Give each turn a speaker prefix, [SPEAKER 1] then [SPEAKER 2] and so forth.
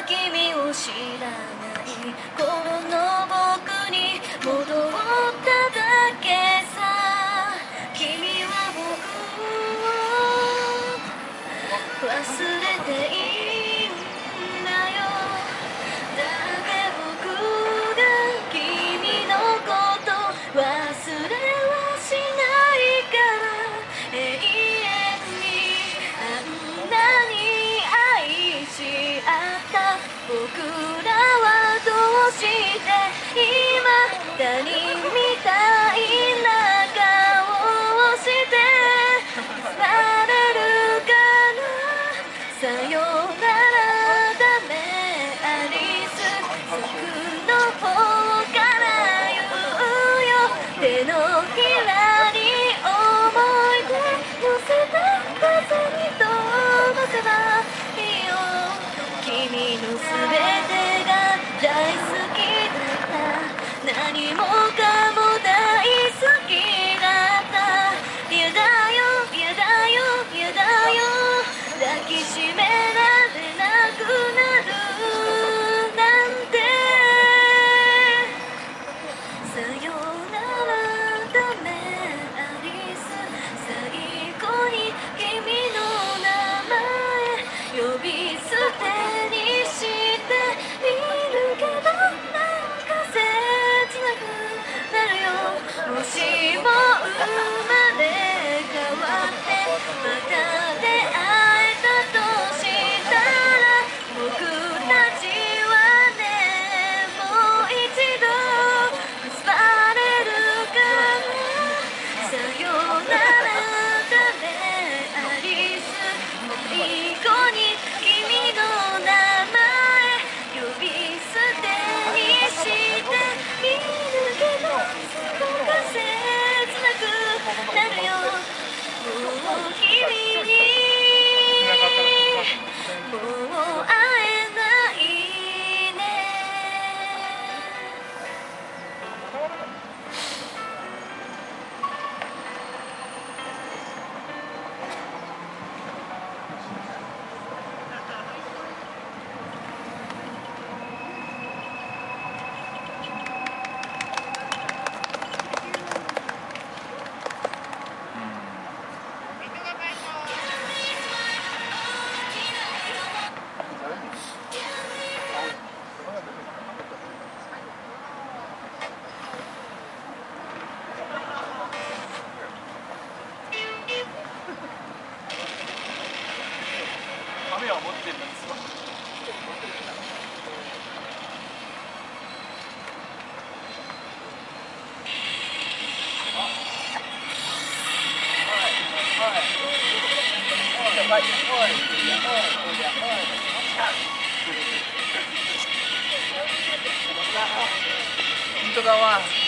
[SPEAKER 1] 君を知らない頃の僕に戻っただけさ。君は僕を忘れていいんだよ。だって僕が君のこと忘れはしないから。永遠にあんなに愛し合った僕らはどうして今他人みたいな顔をして離れるかな。さよならだねアリス。僕の方から言うよ。手のひらに思い出乗せた風に飛ばせばいいよ。君のすべてが大好きだった。何もかも大好きだった。嫌だよ嫌だよ嫌だよ。抱きしめられなくなるなんて。さよならだねアリス。最後に君の名前呼び捨てにしてみるけど、なんか切なくなるよ。もしも生まれ変わってまた出会えたとしたら、僕たちはねもう一度結ばれるかな。さよならだねアリス。最後に君の名前呼び捨てにしてみるけど、なんか切なくなるよ。もう君にもう会えないね。
[SPEAKER 2] カメラを持ってるんですよ。本当だわ。